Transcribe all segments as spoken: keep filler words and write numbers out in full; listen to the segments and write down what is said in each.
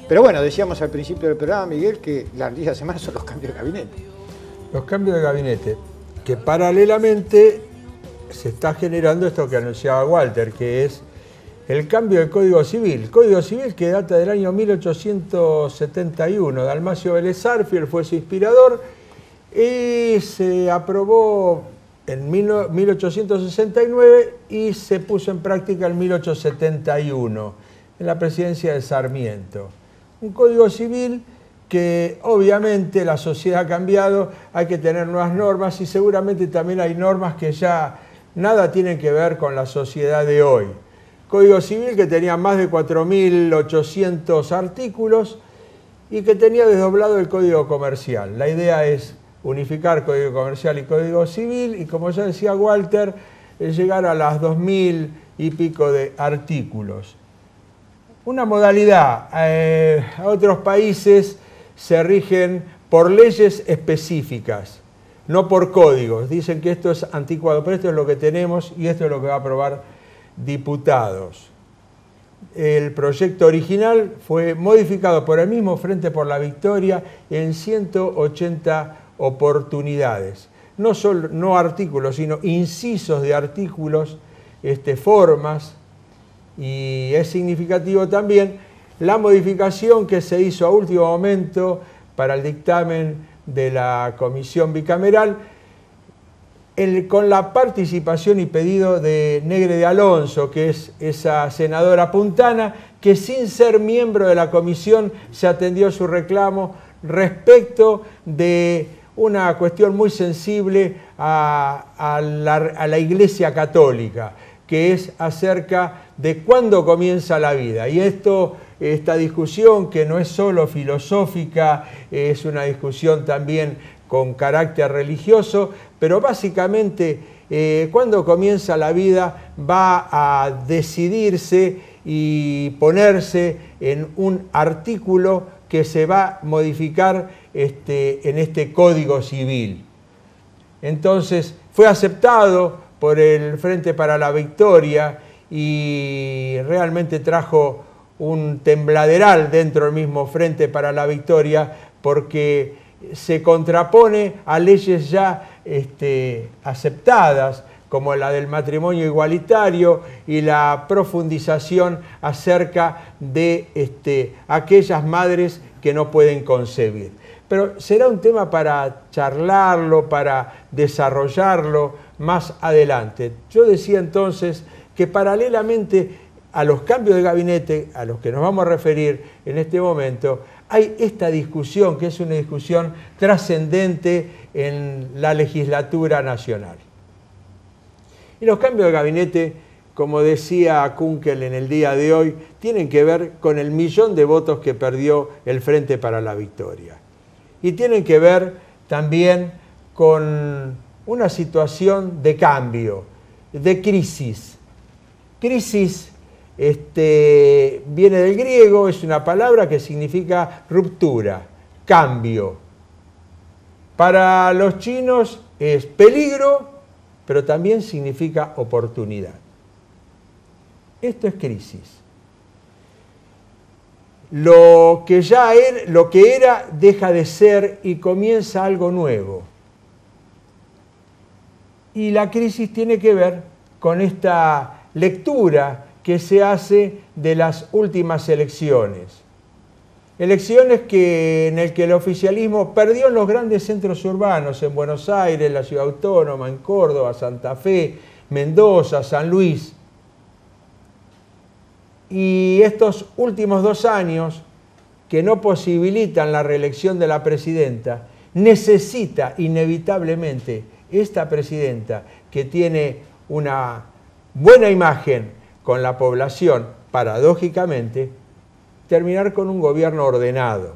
Pero bueno, decíamos al principio del programa, Miguel, que la noticia de la semana son los cambios de gabinete. Los cambios de gabinete, que paralelamente se está generando esto que anunciaba Walter, que es el cambio del Código Civil. Código Civil que data del año mil ochocientos setenta y uno. Dalmacio Vélez Sarsfield fue su inspirador y se aprobó en mil ochocientos sesenta y nueve y se puso en práctica en mil ochocientos setenta y uno, en la presidencia de Sarmiento. Un Código Civil que obviamente la sociedad ha cambiado, hay que tener nuevas normas y seguramente también hay normas que ya nada tienen que ver con la sociedad de hoy. Código Civil que tenía más de cuatro mil ochocientos artículos y que tenía desdoblado el Código Comercial. La idea es unificar Código Comercial y Código Civil y, como ya decía Walter, llegar a las dos mil y pico de artículos. Una modalidad. Eh, a otros países se rigen por leyes específicas, no por códigos. Dicen que esto es anticuado, pero esto es lo que tenemos y esto es lo que va a aprobar diputados. El proyecto original fue modificado por el mismo Frente por la Victoria en ciento ochenta oportunidades. No solo no artículos, sino incisos de artículos, este, formas, y es significativo también la modificación que se hizo a último momento para el dictamen de la Comisión Bicameral, el, con la participación y pedido de Negre de Alonso, que es esa senadora puntana, que sin ser miembro de la comisión se atendió su reclamo respecto de una cuestión muy sensible a, a, la, a la Iglesia Católica, que es acerca de cuándo comienza la vida. Y esto, esta discusión, que no es solo filosófica, es una discusión también con carácter religioso, pero básicamente eh, cuándo comienza la vida va a decidirse y ponerse en un artículo que se va a modificar este, en este Código Civil. Entonces fue aceptado por el Frente para la Victoria y realmente trajo un tembladeral dentro del mismo Frente para la Victoria, porque se contrapone a leyes ya este, aceptadas, como la del matrimonio igualitario y la profundización acerca de este, aquellas madres que no pueden concebir. Pero será un tema para charlarlo, para desarrollarlo más adelante. Yo decía entonces que paralelamente a los cambios de gabinete a los que nos vamos a referir en este momento, hay esta discusión que es una discusión trascendente en la legislatura nacional. Y los cambios de gabinete, como decía Kunkel en el día de hoy, tienen que ver con el millón de votos que perdió el Frente para la Victoria. Y tienen que ver también con una situación de cambio, de crisis. Crisis este, viene del griego, es una palabra que significa ruptura, cambio. Para los chinos es peligro, pero también significa oportunidad. Esto es crisis. Lo que ya era, lo que era deja de ser y comienza algo nuevo. Y la crisis tiene que ver con esta lectura que se hace de las últimas elecciones. Elecciones que, en las que el oficialismo perdió en los grandes centros urbanos, en Buenos Aires, la Ciudad Autónoma, en Córdoba, Santa Fe, Mendoza, San Luis. Y estos últimos dos años, que no posibilitan la reelección de la presidenta, necesita inevitablemente esta presidenta, que tiene una buena imagen con la población, paradójicamente, terminar con un gobierno ordenado.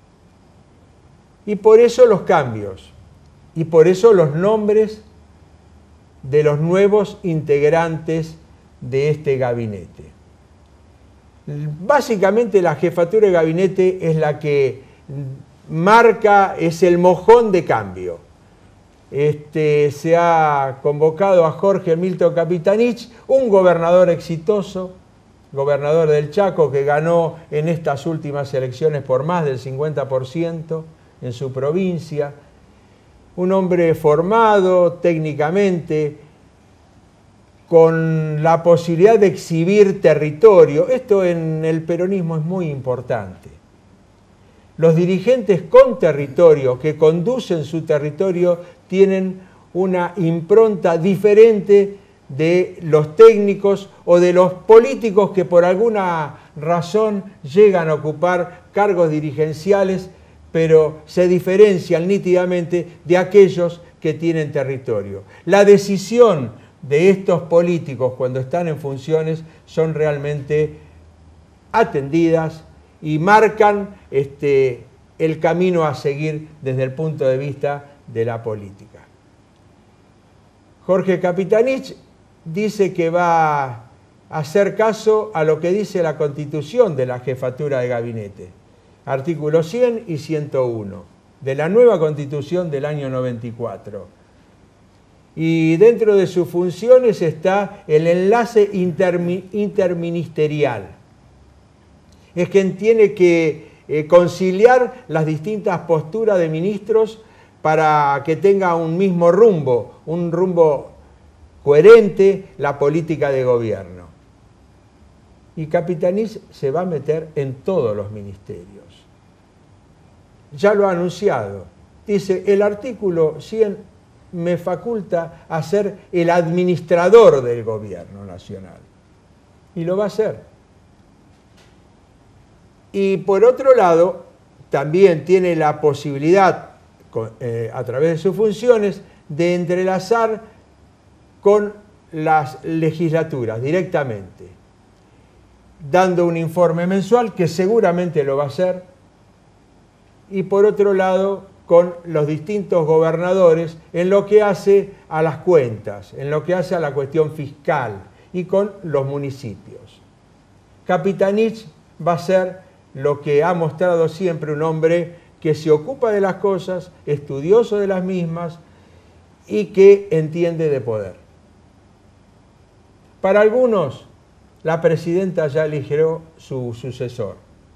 Y por eso los cambios, y por eso los nombres de los nuevos integrantes de este gabinete. Básicamente la jefatura de gabinete es la que marca, es el mojón de cambio. Este, se ha convocado a Jorge Milton Capitanich, un gobernador exitoso, gobernador del Chaco, que ganó en estas últimas elecciones por más del cincuenta por ciento en su provincia. Un hombre formado técnicamente, con la posibilidad de exhibir territorio. Esto en el peronismo es muy importante. Los dirigentes con territorio, que conducen su territorio, tienen una impronta diferente de los técnicos o de los políticos que por alguna razón llegan a ocupar cargos dirigenciales, pero se diferencian nítidamente de aquellos que tienen territorio. La decisión de estos políticos cuando están en funciones son realmente atendidas y marcan este, el camino a seguir desde el punto de vista de la política. Jorge Capitanich dice que va a hacer caso a lo que dice la Constitución de la Jefatura de Gabinete, artículos cien y ciento uno, de la nueva Constitución del año noventa y cuatro. Y dentro de sus funciones está el enlace intermi- interministerial. Es quien tiene que eh, conciliar las distintas posturas de ministros para que tenga un mismo rumbo, un rumbo coherente la política de gobierno. Y Capitanich se va a meter en todos los ministerios. Ya lo ha anunciado. Dice, el artículo cien me faculta a ser el administrador del gobierno nacional. Y lo va a hacer. Y por otro lado, también tiene la posibilidad, eh, a través de sus funciones, de entrelazar con las legislaturas directamente, dando un informe mensual, que seguramente lo va a hacer, y por otro lado, con los distintos gobernadores en lo que hace a las cuentas, en lo que hace a la cuestión fiscal y con los municipios. Capitanich va a ser lo que ha mostrado siempre un hombre que se ocupa de las cosas, estudioso de las mismas y que entiende de poder. Para algunos, la presidenta ya eligió su sucesor.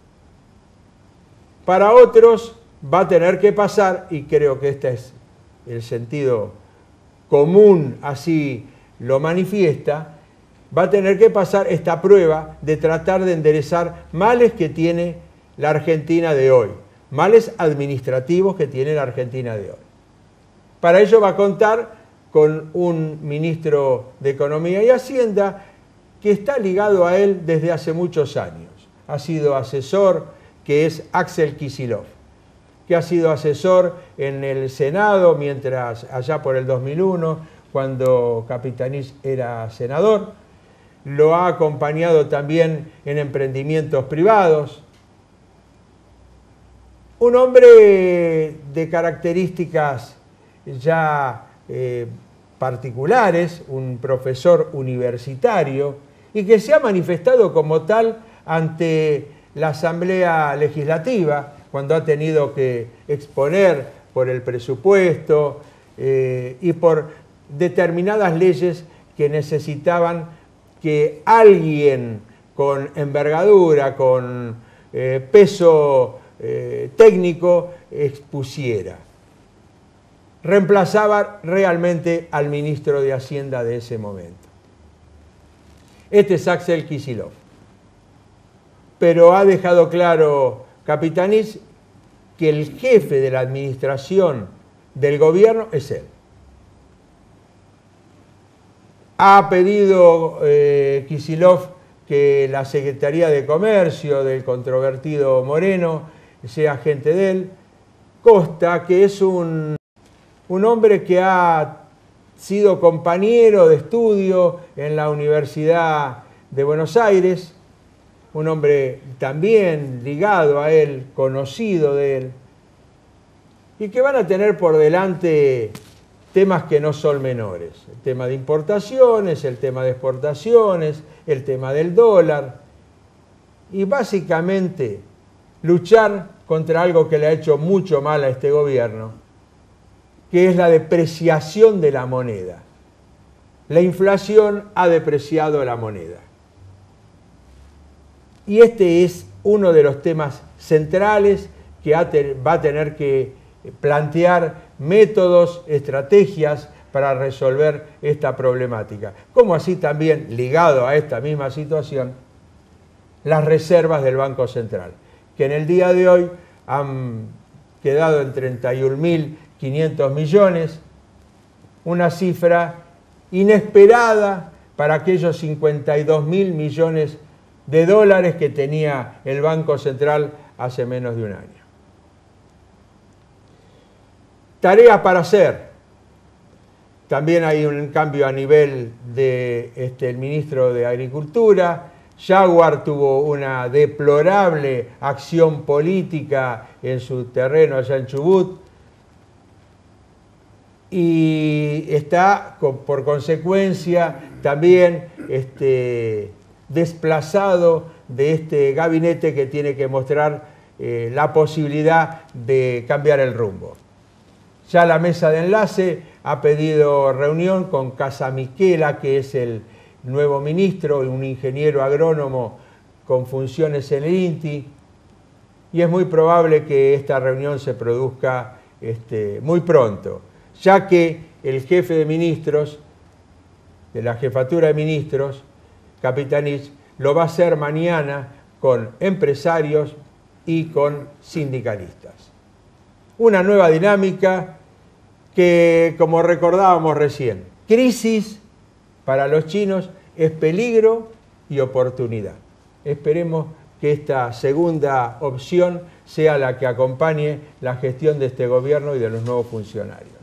Para otros, va a tener que pasar, y creo que este es el sentido común, así lo manifiesta, va a tener que pasar esta prueba de tratar de enderezar males que tiene la Argentina de hoy, males administrativos que tiene la Argentina de hoy. Para ello va a contar con un ministro de Economía y Hacienda que está ligado a él desde hace muchos años. Ha sido asesor, que es Axel Kicillof, que ha sido asesor en el Senado mientras allá por el dos mil uno, cuando Capitanich era senador. Lo ha acompañado también en emprendimientos privados. Un hombre de características ya eh, particulares, un profesor universitario, y que se ha manifestado como tal ante la Asamblea Legislativa, cuando ha tenido que exponer por el presupuesto eh, y por determinadas leyes que necesitaban que alguien con envergadura, con eh, peso eh, técnico, expusiera. Reemplazaba realmente al ministro de Hacienda de ese momento. Este es Axel Kicillof. Pero ha dejado claro Capitanich que el jefe de la administración del gobierno es él. Ha pedido eh, Kicillof que la Secretaría de Comercio del controvertido Moreno sea gente de él. Costa, que es un, un hombre que ha sido compañero de estudio en la Universidad de Buenos Aires, un hombre también ligado a él, conocido de él, y que van a tener por delante temas que no son menores. El tema de importaciones, el tema de exportaciones, el tema del dólar, y básicamente luchar contra algo que le ha hecho mucho mal a este gobierno, que es la depreciación de la moneda. La inflación ha depreciado la moneda. Y este es uno de los temas centrales que va a tener que plantear métodos, estrategias para resolver esta problemática. Como así también, ligado a esta misma situación, las reservas del Banco Central, que en el día de hoy han quedado en treinta y un mil quinientos millones, una cifra inesperada para aquellos cincuenta y dos mil millones de dólares que tenía el Banco Central hace menos de un año. Tarea para hacer. También hay un cambio a nivel del de, este, ministro de Agricultura. Jaguar tuvo una deplorable acción política en su terreno allá en Chubut y está, por consecuencia, también este, desplazado de este gabinete que tiene que mostrar eh, la posibilidad de cambiar el rumbo. Ya la mesa de enlace ha pedido reunión con Casamichela, que es el nuevo ministro, un ingeniero agrónomo con funciones en el INTI, y es muy probable que esta reunión se produzca este, muy pronto, ya que el jefe de ministros, de la jefatura de ministros, Capitanich, lo va a hacer mañana con empresarios y con sindicalistas. Una nueva dinámica que, como recordábamos recién, crisis para los chinos es peligro y oportunidad. Esperemos que esta segunda opción sea la que acompañe la gestión de este gobierno y de los nuevos funcionarios.